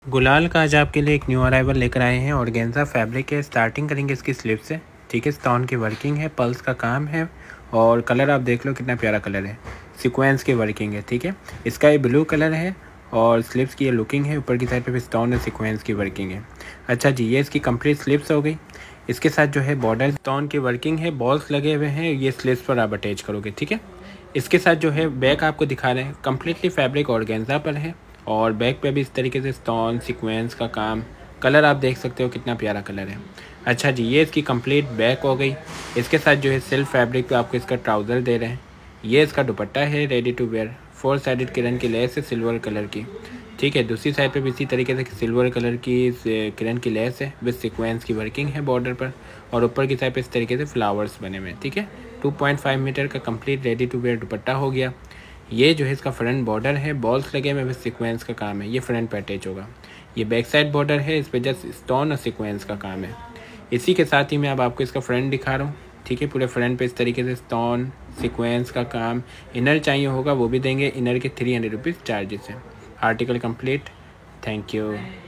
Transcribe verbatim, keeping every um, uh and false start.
गुलाल का आज आपके लिए एक न्यू अराइवल लेकर आए हैं। ऑर्गेन्जा फैब्रिक है। स्टार्टिंग करेंगे इसकी स्लिप से। ठीक है, स्टोन की वर्किंग है, पल्स का काम है और कलर आप देख लो कितना प्यारा कलर है। सीक्वेंस की वर्किंग है। ठीक है, इसका ये ब्लू कलर है और स्लिप्स की ये लुकिंग है। ऊपर की साइड पे भी स्टोन और सीक्वेंस की वर्किंग है। अच्छा जी, ये इसकी कंप्लीट स्लिप्स हो गई। इसके साथ जो है बॉर्डर स्टोन की वर्किंग है, बॉल्स लगे हुए हैं, ये स्लिप्स पर आप अटैच करोगे। ठीक है, इसके साथ जो है बैक आपको दिखा रहे हैं, कम्प्लीटली फैब्रिक ऑर्गेन्जा पर है और बैक पे भी इस तरीके से स्टोन सीक्वेंस का काम। कलर आप देख सकते हो कितना प्यारा कलर है। अच्छा जी, ये इसकी कंप्लीट बैक हो गई। इसके साथ जो है सिल्क फैब्रिक पे आपको इसका ट्राउज़र दे रहे हैं। ये इसका दुपट्टा है, ready to wear. Four sided किरण की लेस है सिल्वर कलर की। ठीक है, दूसरी साइड पे भी इसी तरीके से सिल्वर कलर की किरण की लेस है विद सीक्वेंस की वर्किंग है बॉर्डर पर और ऊपर की साइड पे इस तरीके से फ्लावर्स बने हुए हैं। ठीक है, टू पॉइंट फाइव मीटर का कंप्लीट रेडी टू वेयर दुपट्टा हो गया। ये जो है इसका फ्रंट बॉर्डर है, बॉल्स लगे हुए विद सीक्वेंस का काम है, ये फ्रंट पे अटैच होगा। ये बैक साइड बॉर्डर है, इस पर जस्ट स्टोन और सीक्वेंस का काम है। इसी के साथ ही मैं अब आपको इसका फ्रंट दिखा रहा हूँ। ठीक है, पूरे फ्रंट पे इस तरीके से स्टोन सीक्वेंस का काम। इनर चाहिए होगा वो भी देंगे, इनर के थ्री हंड्रेड रुपीज़ चार्जेस है। Article complete. Thank you.